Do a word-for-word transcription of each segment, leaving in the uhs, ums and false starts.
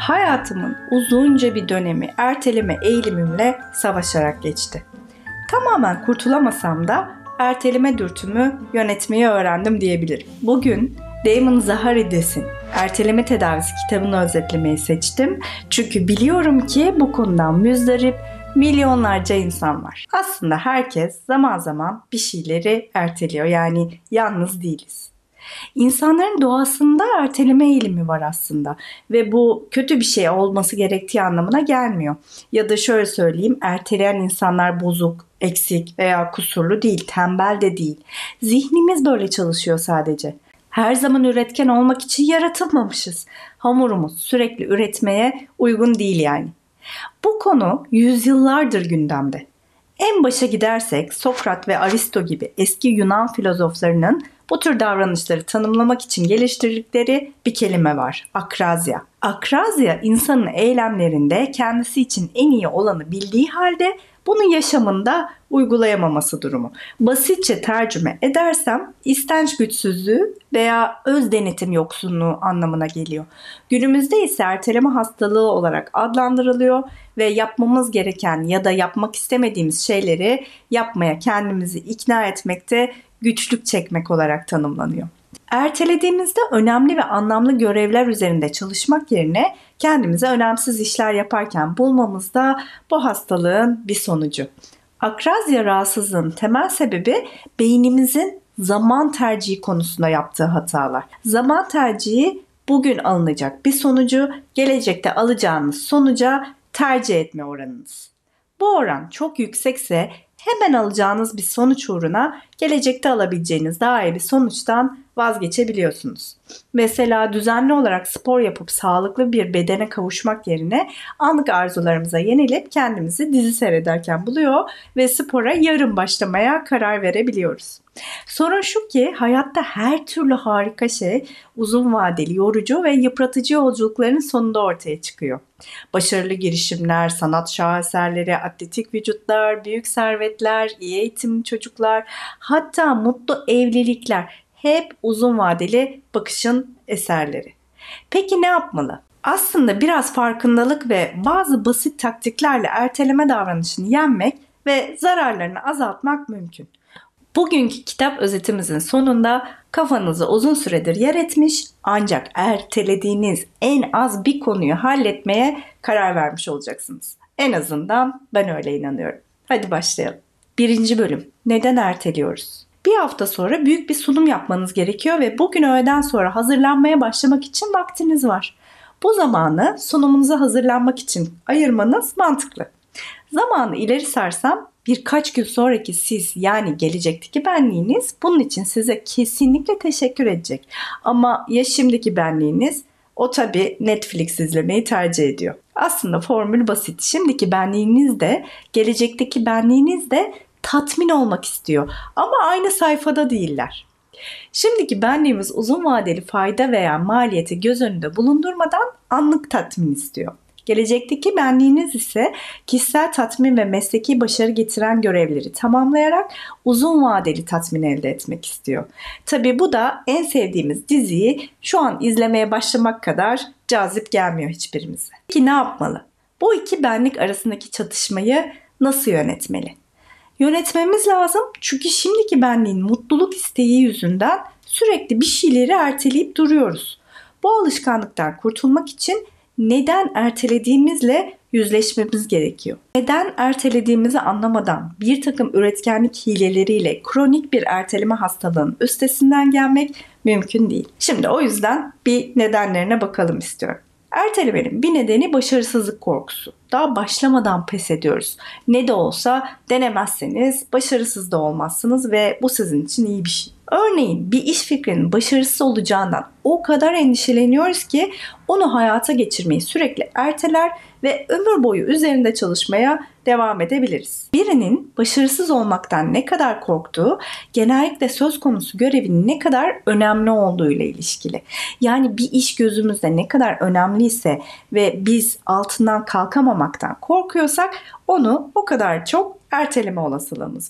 Hayatımın uzunca bir dönemi erteleme eğilimimle savaşarak geçti. Tamamen kurtulamasam da erteleme dürtümü yönetmeyi öğrendim diyebilirim. Bugün Damon Zaharides'in Erteleme Tedavisi kitabını özetlemeyi seçtim. Çünkü biliyorum ki bu konudan müzdarip milyonlarca insan var. Aslında herkes zaman zaman bir şeyleri erteliyor. Yani yalnız değiliz. İnsanların doğasında erteleme eğilimi var aslında ve bu kötü bir şey olması gerektiği anlamına gelmiyor. Ya da şöyle söyleyeyim, erteleyen insanlar bozuk, eksik veya kusurlu değil, tembel de değil. Zihnimiz böyle çalışıyor sadece. Her zaman üretken olmak için yaratılmamışız. Hamurumuz sürekli üretmeye uygun değil yani. Bu konu yüzyıllardır gündemde. En başa gidersek Sokrat ve Aristo gibi eski Yunan filozoflarının bu tür davranışları tanımlamak için geliştirdikleri bir kelime var. Akrazya. Akrazya, insanın eylemlerinde kendisi için en iyi olanı bildiği halde bunu yaşamında uygulayamaması durumu. Basitçe tercüme edersem istenç güçsüzlüğü veya öz denetim yoksunluğu anlamına geliyor. Günümüzde ise erteleme hastalığı olarak adlandırılıyor ve yapmamız gereken ya da yapmak istemediğimiz şeyleri yapmaya kendimizi ikna etmekte güçlük çekmek olarak tanımlanıyor. Ertelediğimizde önemli ve anlamlı görevler üzerinde çalışmak yerine kendimize önemsiz işler yaparken bulmamız da bu hastalığın bir sonucu. Akrazya rahatsızlığının temel sebebi beynimizin zaman tercihi konusunda yaptığı hatalar. Zaman tercihi bugün alınacak bir sonucu gelecekte alacağınız sonuca tercih etme oranınız. Bu oran çok yüksekse hemen alacağınız bir sonuç uğruna gelecekte alabileceğiniz daha iyi bir sonuçtan vazgeçebiliyorsunuz. Mesela düzenli olarak spor yapıp sağlıklı bir bedene kavuşmak yerine anlık arzularımıza yenilip kendimizi dizi seyrederken buluyor ve spora yarın başlamaya karar verebiliyoruz. Sorun şu ki hayatta her türlü harika şey uzun vadeli, yorucu ve yıpratıcı yolculukların sonunda ortaya çıkıyor. Başarılı girişimler, sanat şaheserleri, atletik vücutlar, büyük servetler, iyi eğitimli çocuklar, hatta mutlu evlilikler hep uzun vadeli bakışın eserleri. Peki ne yapmalı? Aslında biraz farkındalık ve bazı basit taktiklerle erteleme davranışını yenmek ve zararlarını azaltmak mümkün. Bugünkü kitap özetimizin sonunda kafanızı uzun süredir yer etmiş ancak ertelediğiniz en az bir konuyu halletmeye karar vermiş olacaksınız. En azından ben öyle inanıyorum. Hadi başlayalım. Birinci bölüm. Neden erteliyoruz? Bir hafta sonra büyük bir sunum yapmanız gerekiyor ve bugün öğleden sonra hazırlanmaya başlamak için vaktiniz var. Bu zamanı sunumunuza hazırlanmak için ayırmanız mantıklı. Zamanı ileri sarsam birkaç gün sonraki siz, yani gelecekteki benliğiniz bunun için size kesinlikle teşekkür edecek. Ama ya şimdiki benliğiniz? O tabii Netflix izlemeyi tercih ediyor. Aslında formül basit. Şimdiki benliğiniz de gelecekteki benliğiniz de tatmin olmak istiyor. Ama aynı sayfada değiller. Şimdiki benliğimiz uzun vadeli fayda veya maliyeti göz önünde bulundurmadan anlık tatmin istiyor. Gelecekteki benliğiniz ise kişisel tatmin ve mesleki başarı getiren görevleri tamamlayarak uzun vadeli tatmin elde etmek istiyor. Tabii bu da en sevdiğimiz diziyi şu an izlemeye başlamak kadar cazip gelmiyor hiçbirimize. Peki ne yapmalı? Bu iki benlik arasındaki çatışmayı nasıl yönetmeli? Yönetmemiz lazım çünkü şimdiki benliğin mutluluk isteği yüzünden sürekli bir şeyleri erteleyip duruyoruz. Bu alışkanlıktan kurtulmak için neden ertelediğimizle yüzleşmemiz gerekiyor. Neden ertelediğimizi anlamadan bir takım üretkenlik hileleriyle kronik bir erteleme hastalığının üstesinden gelmek mümkün değil. Şimdi o yüzden bir nedenlerine bakalım istiyorum. Ertelemenin bir nedeni başarısızlık korkusu. Daha başlamadan pes ediyoruz. Ne de olsa denemezseniz başarısız da olmazsınız ve bu sizin için iyi bir şey. Örneğin bir iş fikrinin başarısız olacağından o kadar endişeleniyoruz ki onu hayata geçirmeyi sürekli erteler ve ömür boyu üzerinde çalışmaya devam edebiliriz. Birinin başarısız olmaktan ne kadar korktuğu genellikle söz konusu görevin ne kadar önemli olduğu ile ilişkili. Yani bir iş gözümüzde ne kadar önemliyse ve biz altından kalkamamaktan korkuyorsak onu o kadar çok erteleme olasılığımız var.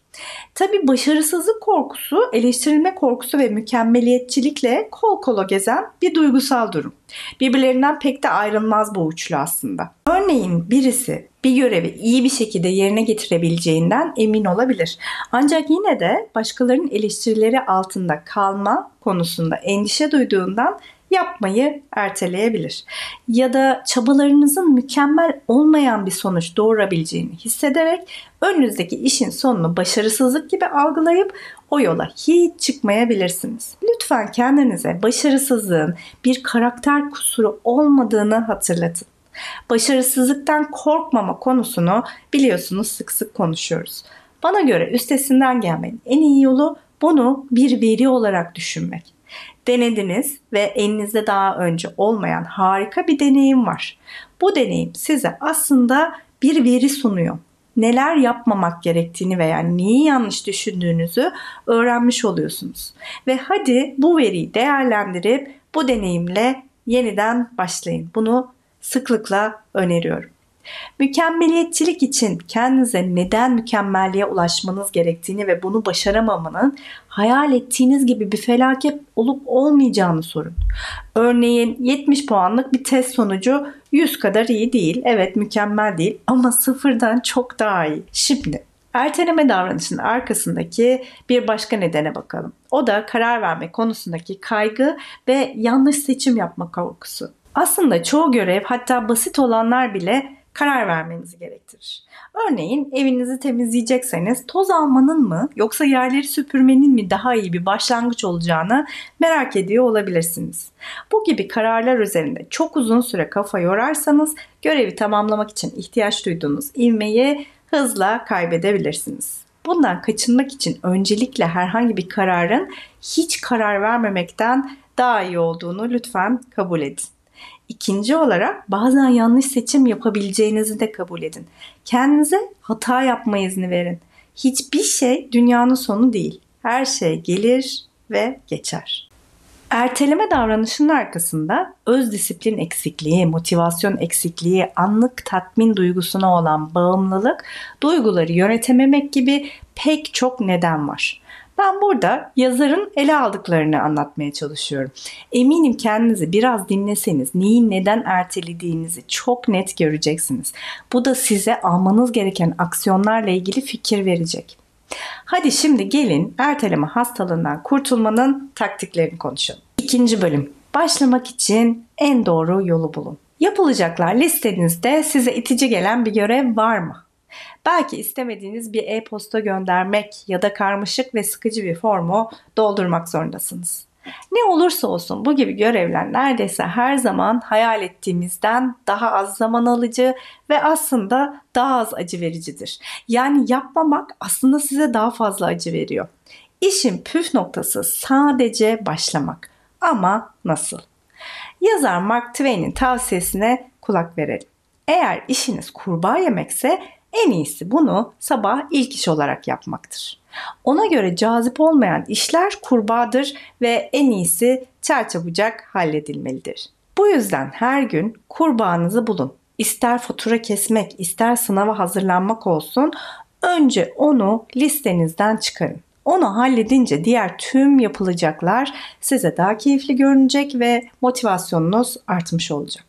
Tabii başarısızlık korkusu, eleştirilme korkusu ve mükemmeliyetçilikle kol kola gezen bir duygusal durum. Birbirlerinden pek de ayrılmaz bu üçlü aslında. Örneğin birisi bir görevi iyi bir şekilde yerine getirebileceğinden emin olabilir. Ancak yine de başkalarının eleştirileri altında kalma konusunda endişe duyduğundan yapmayı erteleyebilir. Ya da çabalarınızın mükemmel olmayan bir sonuç doğurabileceğini hissederek önünüzdeki işin sonunu başarısızlık gibi algılayıp o yola hiç çıkmayabilirsiniz. Lütfen kendinize başarısızlığın bir karakter kusuru olmadığını hatırlatın. Başarısızlıktan korkmama konusunu biliyorsunuz sık sık konuşuyoruz. Bana göre üstesinden gelmenin en iyi yolu bunu bir veri olarak düşünmek. Denediniz ve elinizde daha önce olmayan harika bir deneyim var. Bu deneyim size aslında bir veri sunuyor. Neler yapmamak gerektiğini veya neyi yanlış düşündüğünüzü öğrenmiş oluyorsunuz. Ve hadi bu veriyi değerlendirip bu deneyimle yeniden başlayın. Bunu sıklıkla öneriyorum. Mükemmeliyetçilik için kendinize neden mükemmelliğe ulaşmanız gerektiğini ve bunu başaramamanın hayal ettiğiniz gibi bir felaket olup olmayacağını sorun. Örneğin yetmiş puanlık bir test sonucu yüz kadar iyi değil. Evet, mükemmel değil ama sıfırdan çok daha iyi. Şimdi erteleme davranışının arkasındaki bir başka nedene bakalım. O da karar verme konusundaki kaygı ve yanlış seçim yapma korkusu. Aslında çoğu görev, hatta basit olanlar bile karar vermenizi gerektirir. Örneğin evinizi temizleyecekseniz toz almanın mı yoksa yerleri süpürmenin mi daha iyi bir başlangıç olacağını merak ediyor olabilirsiniz. Bu gibi kararlar üzerinde çok uzun süre kafa yorarsanız görevi tamamlamak için ihtiyaç duyduğunuz ivmeyi hızla kaybedebilirsiniz. Bundan kaçınmak için öncelikle herhangi bir kararın hiç karar vermemekten daha iyi olduğunu lütfen kabul edin. İkinci olarak bazen yanlış seçim yapabileceğinizi de kabul edin. Kendinize hata yapma izni verin. Hiçbir şey dünyanın sonu değil. Her şey gelir ve geçer. Erteleme davranışının arkasında öz disiplin eksikliği, motivasyon eksikliği, anlık tatmin duygusuna olan bağımlılık, duyguları yönetememek gibi pek çok neden var. Ben burada yazarın ele aldıklarını anlatmaya çalışıyorum. Eminim kendinizi biraz dinleseniz neyi neden ertelediğinizi çok net göreceksiniz. Bu da size almanız gereken aksiyonlarla ilgili fikir verecek. Hadi şimdi gelin erteleme hastalığından kurtulmanın taktiklerini konuşalım. İkinci bölüm. Başlamak için en doğru yolu bulun. Yapılacaklar listenizde size itici gelen bir görev var mı? Belki istemediğiniz bir e-posta göndermek ya da karmaşık ve sıkıcı bir formu doldurmak zorundasınız. Ne olursa olsun bu gibi görevler neredeyse her zaman hayal ettiğimizden daha az zaman alıcı ve aslında daha az acı vericidir. Yani yapmamak aslında size daha fazla acı veriyor. İşin püf noktası sadece başlamak. Ama nasıl? Yazar Mark Twain'in tavsiyesine kulak verelim. Eğer işiniz kurbağa yemekse en iyisi bunu sabah ilk iş olarak yapmaktır. Ona göre cazip olmayan işler kurbağadır ve en iyisi çarçabucak halledilmelidir. Bu yüzden her gün kurbağanızı bulun. İster fatura kesmek, ister sınava hazırlanmak olsun, önce onu listenizden çıkarın. Onu halledince diğer tüm yapılacaklar size daha keyifli görünecek ve motivasyonunuz artmış olacak.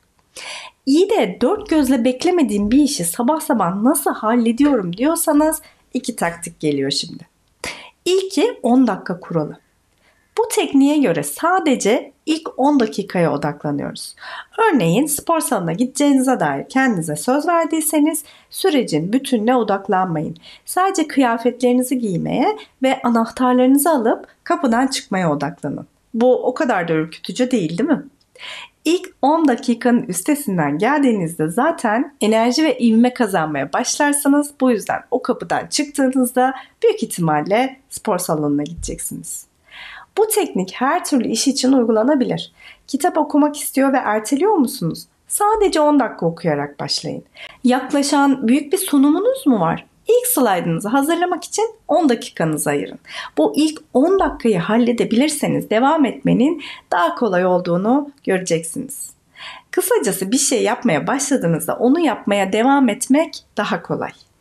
İyi de dört gözle beklemediğim bir işi sabah sabah nasıl hallediyorum diyorsanız iki taktik geliyor şimdi. İlki on dakika kuralı. Bu tekniğe göre sadece ilk on dakikaya odaklanıyoruz. Örneğin spor salonuna gideceğinize dair kendinize söz verdiyseniz sürecin bütününe odaklanmayın. Sadece kıyafetlerinizi giymeye ve anahtarlarınızı alıp kapıdan çıkmaya odaklanın. Bu o kadar da ürkütücü değil, değil mi? İlk on dakikanın üstesinden geldiğinizde zaten enerji ve ivme kazanmaya başlarsınız. Bu yüzden o kapıdan çıktığınızda büyük ihtimalle spor salonuna gideceksiniz. Bu teknik her türlü iş için uygulanabilir. Kitap okumak istiyor ve erteliyor musunuz? Sadece on dakika okuyarak başlayın. Yaklaşan büyük bir sunumunuz mu var? İlk slaytınızı hazırlamak için on dakikanızı ayırın. Bu ilk on dakikayı halledebilirseniz devam etmenin daha kolay olduğunu göreceksiniz. Kısacası bir şey yapmaya başladığınızda onu yapmaya devam etmek daha kolay.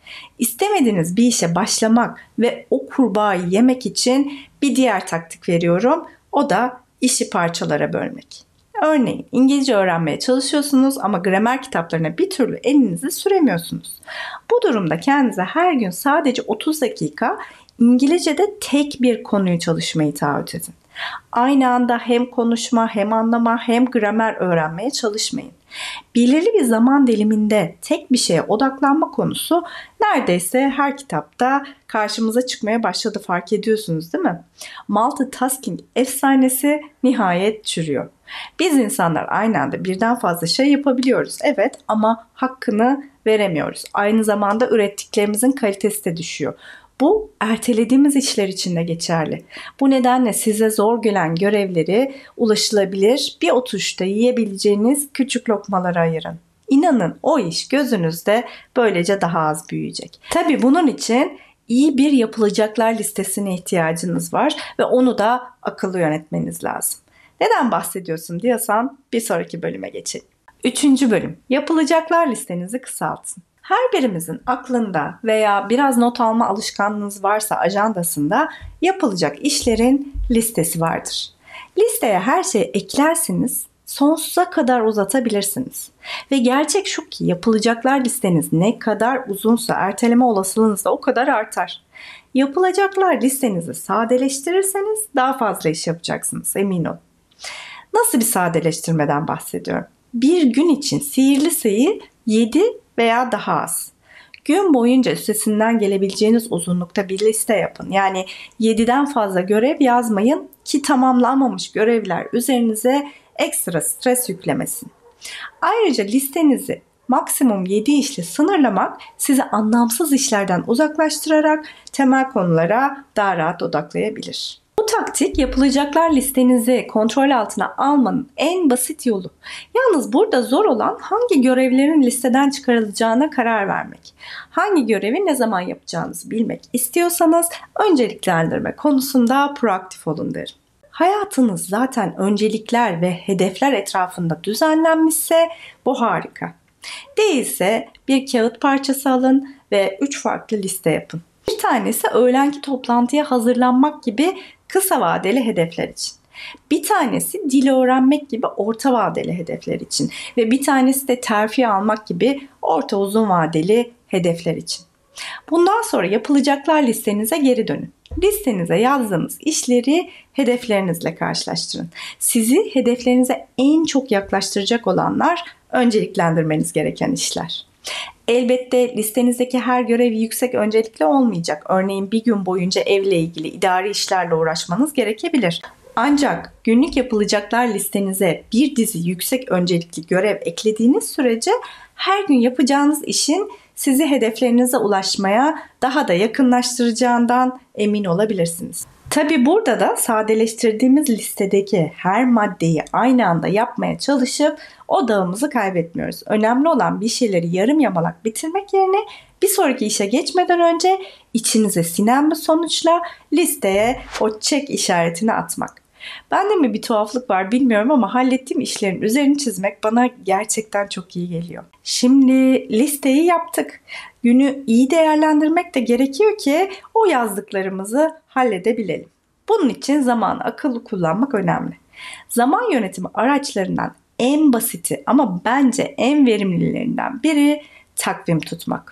İstemediğiniz bir işe başlamak ve o kurbağayı yemek için bir diğer taktik veriyorum. O da işi parçalara bölmek. Örneğin İngilizce öğrenmeye çalışıyorsunuz ama gramer kitaplarına bir türlü elinizi süremiyorsunuz. Bu durumda kendinize her gün sadece otuz dakika İngilizce'de tek bir konuyu çalışmayı taahhüt edin. Aynı anda hem konuşma, hem anlama, hem gramer öğrenmeye çalışmayın. Belirli bir zaman diliminde tek bir şeye odaklanma konusu neredeyse her kitapta karşımıza çıkmaya başladı, fark ediyorsunuz değil mi? Multitasking efsanesi nihayet çürüyor. Biz insanlar aynı anda birden fazla şey yapabiliyoruz, evet, ama hakkını veremiyoruz. Aynı zamanda ürettiklerimizin kalitesi de düşüyor. Bu ertelediğimiz işler için de geçerli. Bu nedenle size zor gelen görevleri ulaşılabilir, bir oturuşta yiyebileceğiniz küçük lokmalara ayırın. İnanın o iş gözünüzde böylece daha az büyüyecek. Tabii bunun için iyi bir yapılacaklar listesine ihtiyacınız var ve onu da akıllı yönetmeniz lazım. Neden bahsediyorsun diyorsan bir sonraki bölüme geçelim. Üçüncü bölüm. Yapılacaklar listenizi kısaltın. Her birimizin aklında veya biraz not alma alışkanlığınız varsa ajandasında yapılacak işlerin listesi vardır. Listeye her şeyi eklersiniz, sonsuza kadar uzatabilirsiniz. Ve gerçek şu ki yapılacaklar listeniz ne kadar uzunsa erteleme olasılığınız da o kadar artar. Yapılacaklar listenizi sadeleştirirseniz daha fazla iş yapacaksınız, emin olun. Nasıl bir sadeleştirmeden bahsediyorum? Bir gün için sihirli sayı yedi veya daha az. Gün boyunca üstesinden gelebileceğiniz uzunlukta bir liste yapın. Yani yediden fazla görev yazmayın ki tamamlanmamış görevler üzerinize ekstra stres yüklemesin. Ayrıca listenizi maksimum yedi işle sınırlamak sizi anlamsız işlerden uzaklaştırarak temel konulara daha rahat odaklayabilir. Bu taktik yapılacaklar listenizi kontrol altına almanın en basit yolu. Yalnız burada zor olan hangi görevlerin listeden çıkarılacağına karar vermek. Hangi görevi ne zaman yapacağınızı bilmek istiyorsanız önceliklendirme konusunda proaktif olun derim. Hayatınız zaten öncelikler ve hedefler etrafında düzenlenmişse bu harika. Değilse bir kağıt parçası alın ve üç farklı liste yapın. Bir tanesi öğlenki toplantıya hazırlanmak gibi kısa vadeli hedefler için. Bir tanesi dil öğrenmek gibi orta vadeli hedefler için ve bir tanesi de terfi almak gibi orta uzun vadeli hedefler için. Bundan sonra yapılacaklar listenize geri dönün. Listenize yazdığınız işleri hedeflerinizle karşılaştırın. Sizi hedeflerinize en çok yaklaştıracak olanlar önceliklendirmeniz gereken işler. Elbette listenizdeki her görev yüksek öncelikli olmayacak. Örneğin bir gün boyunca evle ilgili idari işlerle uğraşmanız gerekebilir. Ancak günlük yapılacaklar listenize bir dizi yüksek öncelikli görev eklediğiniz sürece her gün yapacağınız işin sizi hedeflerinize ulaşmaya daha da yakınlaştıracağından emin olabilirsiniz. Tabii burada da sadeleştirdiğimiz listedeki her maddeyi aynı anda yapmaya çalışıp odağımızı kaybetmiyoruz. Önemli olan bir şeyleri yarım yamalak bitirmek yerine bir sonraki işe geçmeden önce içinize sinen bir sonuçla listeye o check işaretini atmak. Bende mi bir tuhaflık var bilmiyorum ama hallettiğim işlerin üzerini çizmek bana gerçekten çok iyi geliyor. Şimdi listeyi yaptık. Günü iyi değerlendirmek de gerekiyor ki o yazdıklarımızı halledebilelim. Bunun için zamanı akıllı kullanmak önemli. Zaman yönetimi araçlarından en basiti ama bence en verimlilerinden biri takvim tutmak.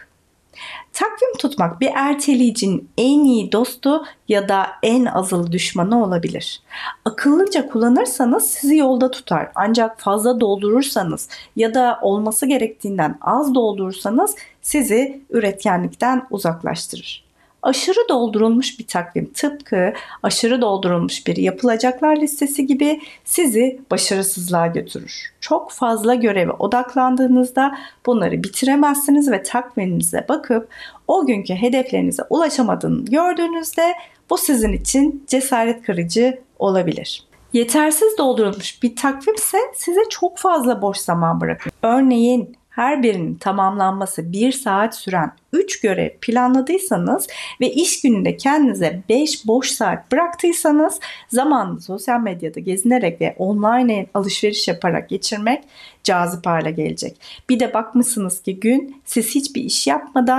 Takvim tutmak bir erteleyicinin en iyi dostu ya da en azılı düşmanı olabilir. Akıllıca kullanırsanız sizi yolda tutar. Ancak fazla doldurursanız ya da olması gerektiğinden az doldurursanız sizi üretkenlikten uzaklaştırır. Aşırı doldurulmuş bir takvim tıpkı aşırı doldurulmuş bir yapılacaklar listesi gibi sizi başarısızlığa götürür. Çok fazla göreve odaklandığınızda bunları bitiremezsiniz ve takviminize bakıp o günkü hedeflerinize ulaşamadığını gördüğünüzde bu sizin için cesaret kırıcı olabilir. Yetersiz doldurulmuş bir takvimse size çok fazla boş zaman bırakır. Örneğin her birinin tamamlanması bir saat süren üç görev planladıysanız ve iş gününde kendinize beş boş saat bıraktıysanız zamanını sosyal medyada gezinerek ve online alışveriş yaparak geçirmek cazip hale gelecek. Bir de bakmışsınız ki gün siz hiçbir iş yapmadan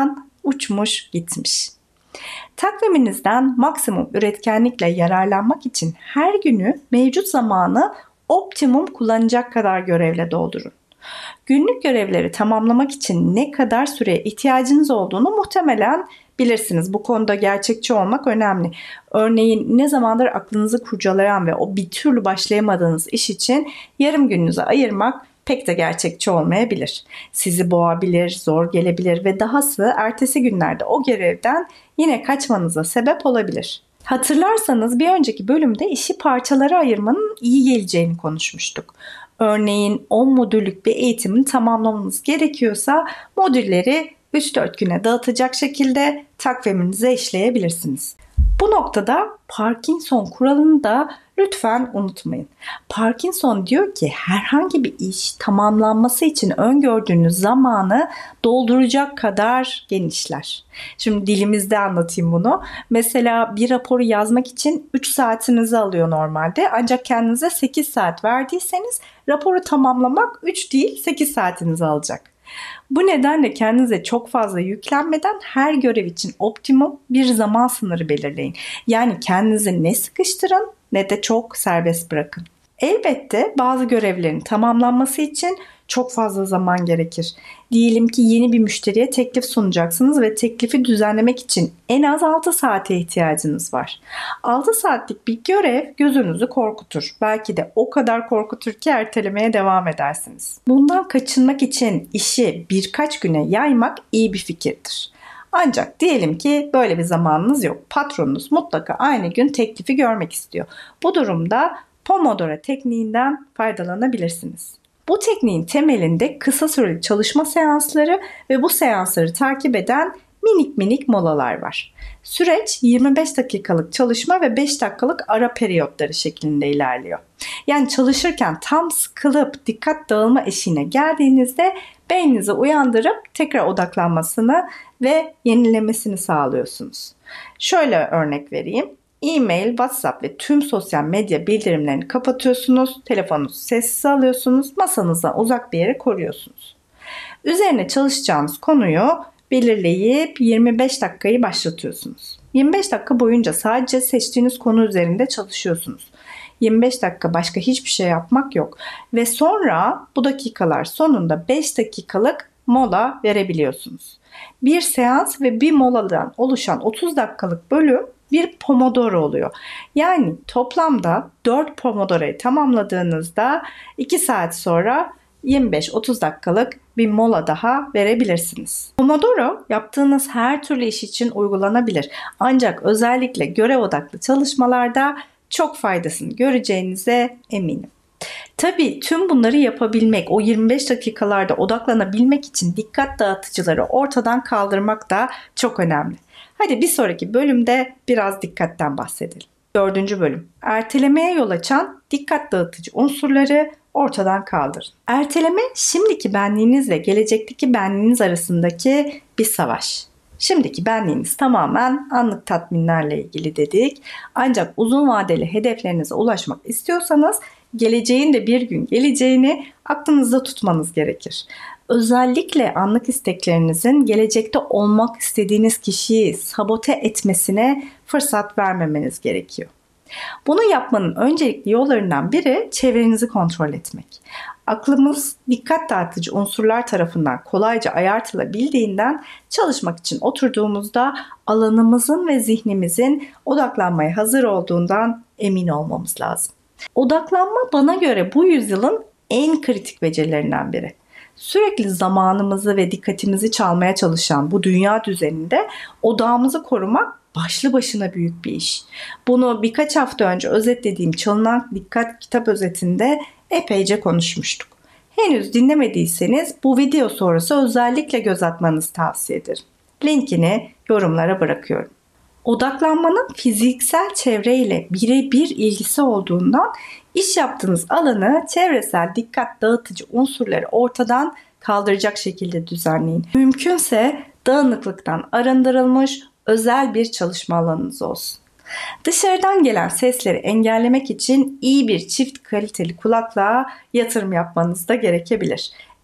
uçmuş gitmiş. Takviminizden maksimum üretkenlikle yararlanmak için her günü mevcut zamanı optimum kullanacak kadar görevle doldurun. Günlük görevleri tamamlamak için ne kadar süreye ihtiyacınız olduğunu muhtemelen bilirsiniz. Bu konuda gerçekçi olmak önemli. Örneğin ne zamandır aklınızı kurcalayan ve o bir türlü başlayamadığınız iş için yarım gününüzü ayırmak pek de gerçekçi olmayabilir. Sizi boğabilir, zor gelebilir ve dahası ertesi günlerde o görevden yine kaçmanıza sebep olabilir. Hatırlarsanız bir önceki bölümde işi parçalara ayırmanın iyi geleceğini konuşmuştuk. Örneğin on modüllük bir eğitimin tamamlamanız gerekiyorsa modülleri üç dört güne dağıtacak şekilde takviminize işleyebilirsiniz. Bu noktada Parkinson kuralını da lütfen unutmayın. Parkinson diyor ki herhangi bir iş tamamlanması için öngördüğünüz zamanı dolduracak kadar genişler. Şimdi dilimizde anlatayım bunu. Mesela bir raporu yazmak için üç saatinizi alıyor normalde. Ancak kendinize sekiz saat verdiyseniz raporu tamamlamak üç değil sekiz saatinizi alacak. Bu nedenle kendinize çok fazla yüklenmeden her görev için optimum bir zaman sınırı belirleyin. Yani kendinizi ne sıkıştırın ne de çok serbest bırakın. Elbette bazı görevlerin tamamlanması için çok fazla zaman gerekir. Diyelim ki yeni bir müşteriye teklif sunacaksınız ve teklifi düzenlemek için en az altı saate ihtiyacınız var. altı saatlik bir görev gözünüzü korkutur. Belki de o kadar korkutur ki ertelemeye devam edersiniz. Bundan kaçınmak için işi birkaç güne yaymak iyi bir fikirdir. Ancak diyelim ki böyle bir zamanınız yok. Patronunuz mutlaka aynı gün teklifi görmek istiyor. Bu durumda Pomodoro tekniğinden faydalanabilirsiniz. Bu tekniğin temelinde kısa süreli çalışma seansları ve bu seansları takip eden minik minik molalar var. Süreç yirmi beş dakikalık çalışma ve beş dakikalık ara periyotları şeklinde ilerliyor. Yani çalışırken tam sıkılıp dikkat dağılma eşiğine geldiğinizde beyninizi uyandırıp tekrar odaklanmasını ve yenilemesini sağlıyorsunuz. Şöyle örnek vereyim. E-mail, WhatsApp ve tüm sosyal medya bildirimlerini kapatıyorsunuz, telefonunuzu sessize alıyorsunuz, masanızdan uzak bir yere koruyorsunuz. Üzerine çalışacağınız konuyu belirleyip yirmi beş dakikayı başlatıyorsunuz. yirmi beş dakika boyunca sadece seçtiğiniz konu üzerinde çalışıyorsunuz. yirmi beş dakika başka hiçbir şey yapmak yok ve sonra bu dakikalar sonunda beş dakikalık mola verebiliyorsunuz. Bir seans ve bir moladan oluşan otuz dakikalık bölüm bir Pomodoro oluyor. Yani toplamda dört Pomodoro'yu tamamladığınızda iki saat sonra yirmi beş otuz dakikalık bir mola daha verebilirsiniz. Pomodoro yaptığınız her türlü iş için uygulanabilir. Ancak özellikle görev odaklı çalışmalarda çok faydasını göreceğinize eminim. Tabii tüm bunları yapabilmek, o yirmi beş dakikalarda odaklanabilmek için dikkat dağıtıcıları ortadan kaldırmak da çok önemli. Hadi bir sonraki bölümde biraz dikkatten bahsedelim. Dördüncü bölüm. Ertelemeye yol açan dikkat dağıtıcı unsurları ortadan kaldırın. Erteleme şimdiki benliğinizle gelecekteki benliğiniz arasındaki bir savaş. Şimdiki benliğiniz tamamen anlık tatminlerle ilgili dedik. Ancak uzun vadeli hedeflerinize ulaşmak istiyorsanız geleceğin de bir gün geleceğini aklınızda tutmanız gerekir. Özellikle anlık isteklerinizin gelecekte olmak istediğiniz kişiyi sabote etmesine fırsat vermemeniz gerekiyor. Bunu yapmanın öncelikli yollarından biri çevrenizi kontrol etmek. Aklımız dikkat dağıtıcı unsurlar tarafından kolayca ayartılabildiğinden çalışmak için oturduğumuzda alanımızın ve zihnimizin odaklanmaya hazır olduğundan emin olmamız lazım. Odaklanma bana göre bu yüzyılın en kritik becerilerinden biri. Sürekli zamanımızı ve dikkatimizi çalmaya çalışan bu dünya düzeninde odağımızı korumak başlı başına büyük bir iş. Bunu birkaç hafta önce özetlediğim Çalınan Dikkat kitap özetinde epeyce konuşmuştuk. Henüz dinlemediyseniz bu video sonrası özellikle göz atmanızı tavsiye ederim. Linkini yorumlara bırakıyorum. Odaklanmanın fiziksel çevreyle birebir ilgisi olduğundan iş yaptığınız alanı çevresel dikkat dağıtıcı unsurları ortadan kaldıracak şekilde düzenleyin. Mümkünse dağınıklıktan arındırılmış özel bir çalışma alanınız olsun. Dışarıdan gelen sesleri engellemek için iyi bir çift kaliteli kulaklığa yatırım yapmanız da gerekebilir.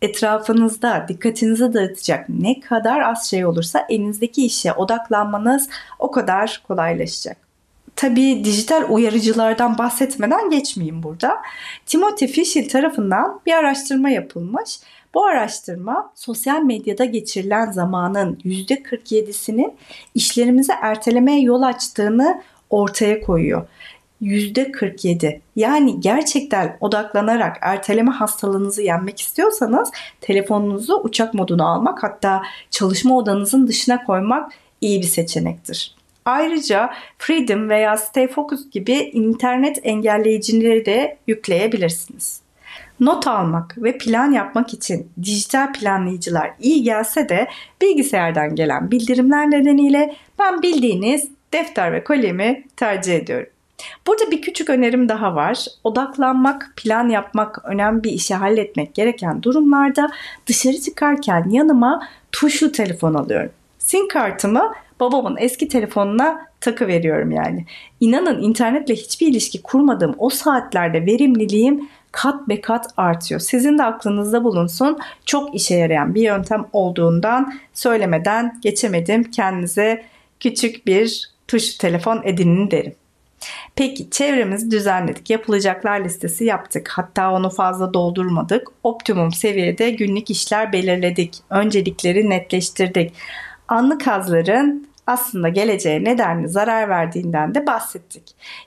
Etrafınızda dikkatinizi dağıtacak ne kadar az şey olursa elinizdeki işe odaklanmanız o kadar kolaylaşacak. Tabii dijital uyarıcılardan bahsetmeden geçmeyeyim burada. Timothy Fischel tarafından bir araştırma yapılmış. Bu araştırma sosyal medyada geçirilen zamanın yüzde kırk yedisinin işlerimizi ertelemeye yol açtığını ortaya koyuyor. yüzde kırk yedi. Yani gerçekten odaklanarak erteleme hastalığınızı yenmek istiyorsanız telefonunuzu uçak moduna almak, hatta çalışma odanızın dışına koymak iyi bir seçenektir. Ayrıca Freedom veya Stay Focused gibi internet engelleyicileri de yükleyebilirsiniz. Not almak ve plan yapmak için dijital planlayıcılar iyi gelse de bilgisayardan gelen bildirimler nedeniyle ben bildiğiniz defter ve kalemimi tercih ediyorum. Burada bir küçük önerim daha var. Odaklanmak, plan yapmak, önemli bir işi halletmek gereken durumlarda dışarı çıkarken yanıma tuşlu telefon alıyorum. SIM kartımı babamın eski telefonuna takıveriyorum yani. İnanın internetle hiçbir ilişki kurmadığım o saatlerde verimliliğim kat be kat artıyor. Sizin de aklınızda bulunsun. Çok işe yarayan bir yöntem olduğundan söylemeden geçemedim. Kendinize küçük bir tuşlu telefon edinin derim. Peki çevremizi düzenledik. Yapılacaklar listesi yaptık. Hatta onu fazla doldurmadık. Optimum seviyede günlük işler belirledik. Öncelikleri netleştirdik. Anlık hazların aslında geleceğe nedenli zarar verdiğinden de bahsettik.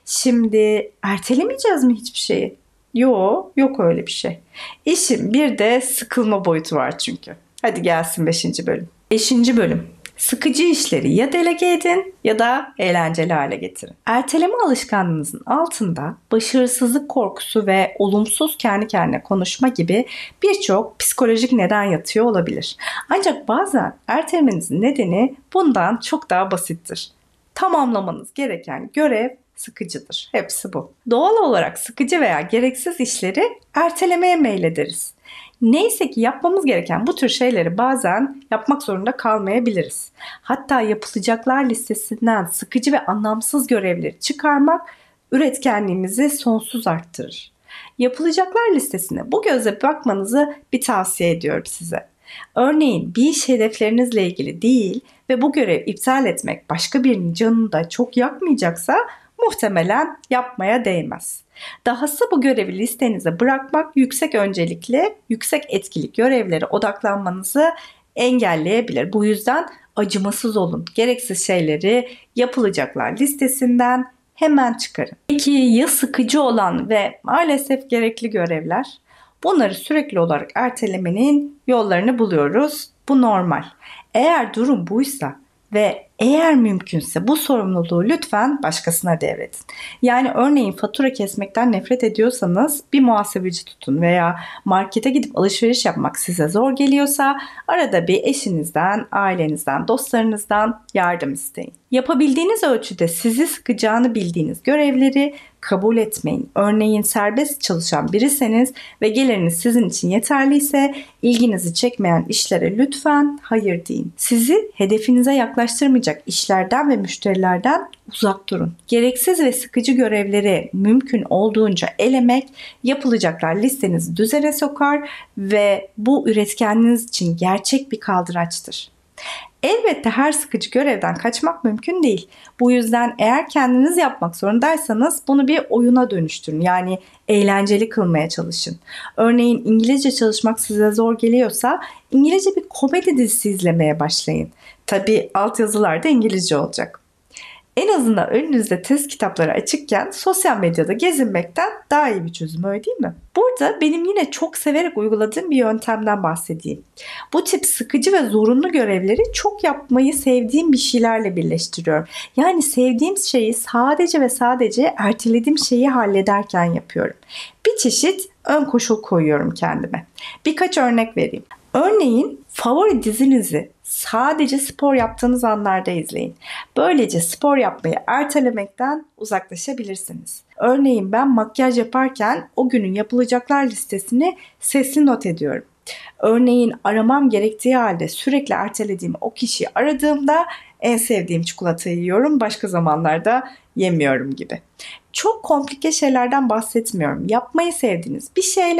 Şimdi ertelemeyeceğiz mi hiçbir şeyi? Yok, yok öyle bir şey. İşin bir de sıkılma boyutu var çünkü. Hadi gelsin beşinci bölüm. Beşinci bölüm. Sıkıcı işleri ya delege edin ya da eğlenceli hale getirin. Erteleme alışkanlığınızın altında başarısızlık korkusu ve olumsuz kendi kendine konuşma gibi birçok psikolojik neden yatıyor olabilir. Ancak bazen ertelemenizin nedeni bundan çok daha basittir. Tamamlamanız gereken görev sıkıcıdır. Hepsi bu. Doğal olarak sıkıcı veya gereksiz işleri ertelemeye meylederiz. Neyse ki yapmamız gereken bu tür şeyleri bazen yapmak zorunda kalmayabiliriz. Hatta yapılacaklar listesinden sıkıcı ve anlamsız görevleri çıkarmak üretkenliğimizi sonsuz arttırır. Yapılacaklar listesine bu gözle bakmanızı bir tavsiye ediyorum size. Örneğin bir iş hedeflerinizle ilgili değil ve bu görevi iptal etmek başka birinin canını da çok yakmayacaksa muhtemelen yapmaya değmez. Dahası bu görevi listenize bırakmak yüksek öncelikli, yüksek etkili görevlere odaklanmanızı engelleyebilir. Bu yüzden acımasız olun. Gereksiz şeyleri yapılacaklar listesinden hemen çıkarın. Peki ya sıkıcı olan ve maalesef gerekli görevler? Bunları sürekli olarak ertelemenin yollarını buluyoruz. Bu normal. Eğer durum buysa ve eğer mümkünse bu sorumluluğu lütfen başkasına devredin. Yani örneğin fatura kesmekten nefret ediyorsanız bir muhasebeci tutun veya markete gidip alışveriş yapmak size zor geliyorsa arada bir eşinizden, ailenizden, dostlarınızdan yardım isteyin. Yapabildiğiniz ölçüde sizi sıkacağını bildiğiniz görevleri kabul etmeyin. Örneğin serbest çalışan biriseniz ve geliriniz sizin için yeterliyse ilginizi çekmeyen işlere lütfen hayır deyin. Sizi hedefinize yaklaştırmayacak işlerden ve müşterilerden uzak durun. Gereksiz ve sıkıcı görevleri mümkün olduğunca elemek yapılacaklar listenizi düzene sokar ve bu üretkenliğiniz için gerçek bir kaldıraçtır. Elbette her sıkıcı görevden kaçmak mümkün değil. Bu yüzden eğer kendiniz yapmak zorundaysanız bunu bir oyuna dönüştürün. Yani eğlenceli kılmaya çalışın. Örneğin İngilizce çalışmak size zor geliyorsa İngilizce bir komedi dizisi izlemeye başlayın. Tabii altyazılar da İngilizce olacak. En azından önünüzde test kitapları açıkken sosyal medyada gezinmekten daha iyi bir çözüm, öyle değil mi? Burada benim yine çok severek uyguladığım bir yöntemden bahsedeyim. Bu tip sıkıcı ve zorunlu görevleri çok yapmayı sevdiğim bir şeylerle birleştiriyorum. Yani sevdiğim şeyi sadece ve sadece ertelediğim şeyi hallederken yapıyorum. Bir çeşit ön koşul koyuyorum kendime. Birkaç örnek vereyim. Örneğin favori dizinizi sadece spor yaptığınız anlarda izleyin. Böylece spor yapmayı ertelemekten uzaklaşabilirsiniz. Örneğin ben makyaj yaparken o günün yapılacaklar listesini sesli not ediyorum. Örneğin aramam gerektiği halde sürekli ertelediğim o kişiyi aradığımda en sevdiğim çikolatayı yiyorum, başka zamanlarda yemiyorum gibi. Çok komplike şeylerden bahsetmiyorum. Yapmayı sevdiğiniz bir şeyle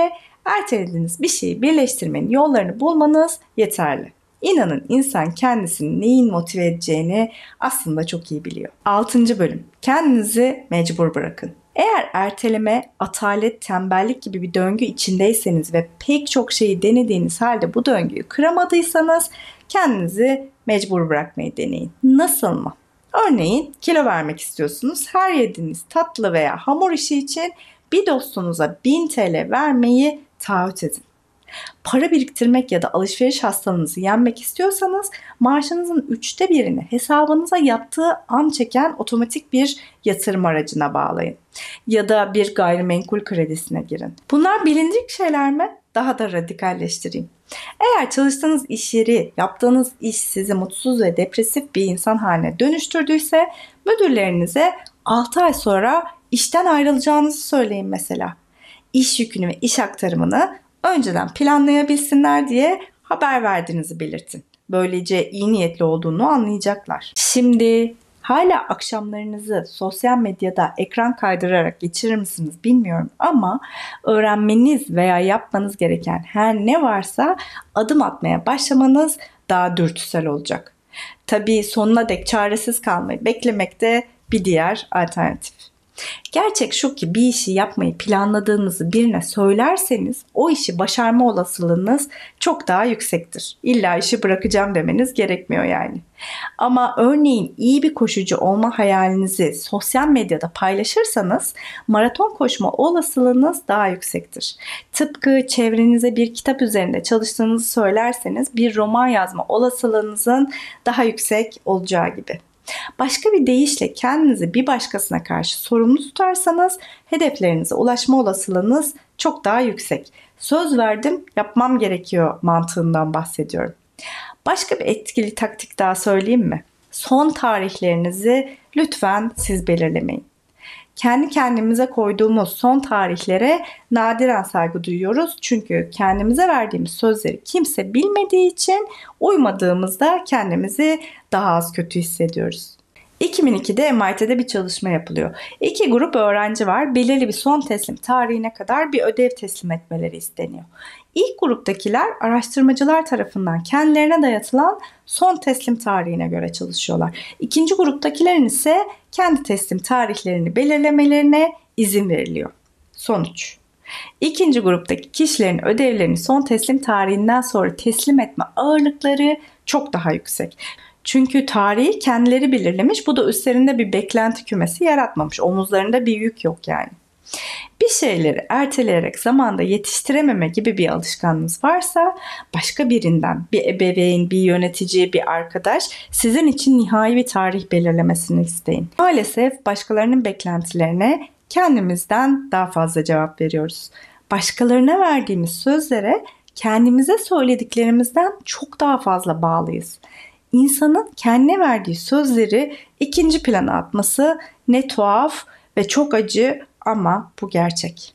Ertelediğiniz bir şeyi birleştirmenin yollarını bulmanız yeterli. İnanın insan kendisini neyin motive edeceğini aslında çok iyi biliyor. altıncı bölüm. Kendinizi mecbur bırakın. Eğer erteleme, atalet, tembellik gibi bir döngü içindeyseniz ve pek çok şeyi denediğiniz halde bu döngüyü kıramadıysanız kendinizi mecbur bırakmayı deneyin. Nasıl mı? Örneğin kilo vermek istiyorsunuz. Her yediğiniz tatlı veya hamur işi için bir dostunuza bin T L vermeyi taahhüt edin. Para biriktirmek ya da alışveriş hastalığınızı yenmek istiyorsanız maaşınızın üçte birini hesabınıza yattığı an çeken otomatik bir yatırım aracına bağlayın. Ya da bir gayrimenkul kredisine girin. Bunlar bilindik şeyler mi? Daha da radikalleştireyim. Eğer çalıştığınız iş yeri, yaptığınız iş sizi mutsuz ve depresif bir insan haline dönüştürdüyse müdürlerinize altı ay sonra işten ayrılacağınızı söyleyin mesela. İş yükünü ve iş aktarımını önceden planlayabilsinler diye haber verdiğinizi belirtin. Böylece iyi niyetli olduğunu anlayacaklar. Şimdi hala akşamlarınızı sosyal medyada ekran kaydırarak geçirir misiniz bilmiyorum ama öğrenmeniz veya yapmanız gereken her ne varsa adım atmaya başlamanız daha dürtüsel olacak. Tabii sonuna dek çaresiz kalmayı beklemek de bir diğer alternatif. Gerçek şu ki bir işi yapmayı planladığınızı birine söylerseniz o işi başarma olasılığınız çok daha yüksektir. İlla işi bırakacağım demeniz gerekmiyor yani. Ama örneğin iyi bir koşucu olma hayalinizi sosyal medyada paylaşırsanız maraton koşma olasılığınız daha yüksektir. Tıpkı çevrenize bir kitap üzerinde çalıştığınızı söylerseniz bir roman yazma olasılığınızın daha yüksek olacağı gibi. Başka bir deyişle kendinizi bir başkasına karşı sorumlu tutarsanız hedeflerinize ulaşma olasılığınız çok daha yüksek. Söz verdim, yapmam gerekiyor mantığından bahsediyorum. Başka bir etkili taktik daha söyleyeyim mi? Son tarihlerinizi lütfen siz belirlemeyin. Kendi kendimize koyduğumuz son tarihlere nadiren saygı duyuyoruz. Çünkü kendimize verdiğimiz sözleri kimse bilmediği için uymadığımızda kendimizi daha az kötü hissediyoruz. iki bin ikide M I T'de bir çalışma yapılıyor. İki grup öğrenci var. Belirli bir son teslim tarihine kadar bir ödev teslim etmeleri isteniyor. İlk gruptakiler araştırmacılar tarafından kendilerine dayatılan son teslim tarihine göre çalışıyorlar. İkinci gruptakilerin ise kendi teslim tarihlerini belirlemelerine izin veriliyor. Sonuç: İkinci gruptaki kişilerin ödevlerini son teslim tarihinden sonra teslim etme ağırlıkları çok daha yüksek. Çünkü tarihi kendileri belirlemiş, bu da üstlerinde bir beklenti kümesi yaratmamış. Omuzlarında bir yük yok yani. Bir şeyleri erteleyerek zamanda yetiştirememe gibi bir alışkanlığınız varsa başka birinden, bir ebeveyn, bir yönetici, bir arkadaş sizin için nihai bir tarih belirlemesini isteyin. Maalesef başkalarının beklentilerine kendimizden daha fazla cevap veriyoruz. Başkalarına verdiğimiz sözlere kendimize söylediklerimizden çok daha fazla bağlıyız. İnsanın kendine verdiği sözleri ikinci plana atması ne tuhaf ve çok acı ama bu gerçek.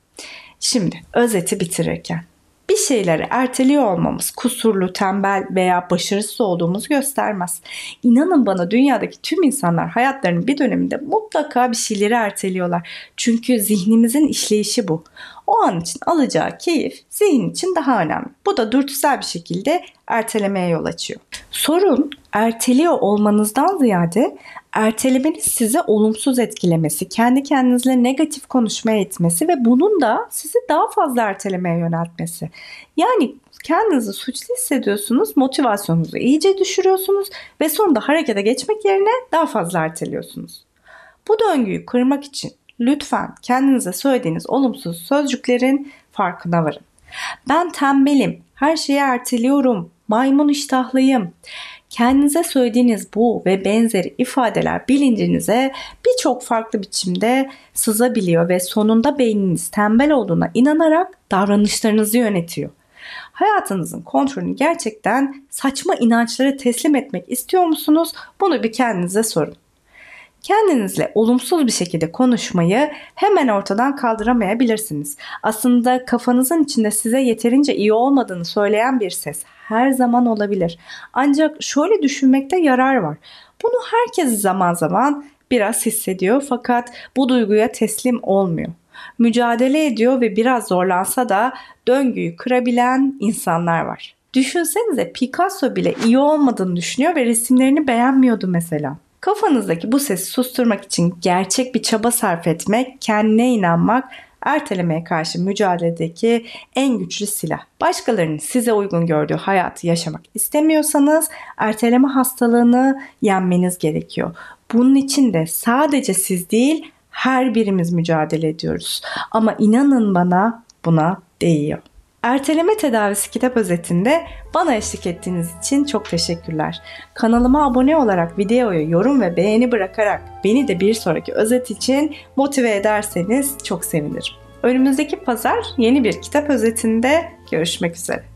Şimdi özeti bitirirken bir şeyleri erteliyor olmamız kusurlu, tembel veya başarısız olduğumuzu göstermez. İnanın bana dünyadaki tüm insanlar hayatlarının bir döneminde mutlaka bir şeyleri erteliyorlar. Çünkü zihnimizin işleyişi bu. O an için alacağı keyif zihin için daha önemli. Bu da dürtüsel bir şekilde ertelemeye yol açıyor. Sorun erteliyor olmanızdan ziyade ertelemeniz size olumsuz etkilemesi, kendi kendinizle negatif konuşmaya itmesi ve bunun da sizi daha fazla ertelemeye yöneltmesi. Yani kendinizi suçlu hissediyorsunuz, motivasyonunuzu iyice düşürüyorsunuz ve sonunda harekete geçmek yerine daha fazla erteliyorsunuz. Bu döngüyü kırmak için lütfen kendinize söylediğiniz olumsuz sözcüklerin farkına varın. Ben tembelim, her şeyi erteliyorum, maymun iştahlıyım. Kendinize söylediğiniz bu ve benzeri ifadeler bilincinize birçok farklı biçimde sızabiliyor ve sonunda beyniniz tembel olduğuna inanarak davranışlarınızı yönetiyor. Hayatınızın kontrolünü gerçekten saçma inançlara teslim etmek istiyor musunuz? Bunu bir kendinize sorun. Kendinizle olumsuz bir şekilde konuşmayı hemen ortadan kaldıramayabilirsiniz. Aslında kafanızın içinde size yeterince iyi olmadığını söyleyen bir ses her zaman olabilir. Ancak şöyle düşünmekte yarar var. Bunu herkes zaman zaman biraz hissediyor fakat bu duyguya teslim olmuyor. Mücadele ediyor ve biraz zorlansa da döngüyü kırabilen insanlar var. Düşünsenize, Picasso bile iyi olmadığını düşünüyor ve resimlerini beğenmiyordu mesela. Kafanızdaki bu sesi susturmak için gerçek bir çaba sarf etmek, kendine inanmak, ertelemeye karşı mücadeledeki en güçlü silah. Başkalarının size uygun gördüğü hayatı yaşamak istemiyorsanız erteleme hastalığını yenmeniz gerekiyor. Bunun için de sadece siz değil, her birimiz mücadele ediyoruz. Ama inanın bana, buna değiyor. Erteleme tedavisi kitap özetinde bana eşlik ettiğiniz için çok teşekkürler. Kanalıma abone olarak videoya yorum ve beğeni bırakarak beni de bir sonraki özet için motive ederseniz çok sevinirim. Önümüzdeki pazar yeni bir kitap özetinde görüşmek üzere.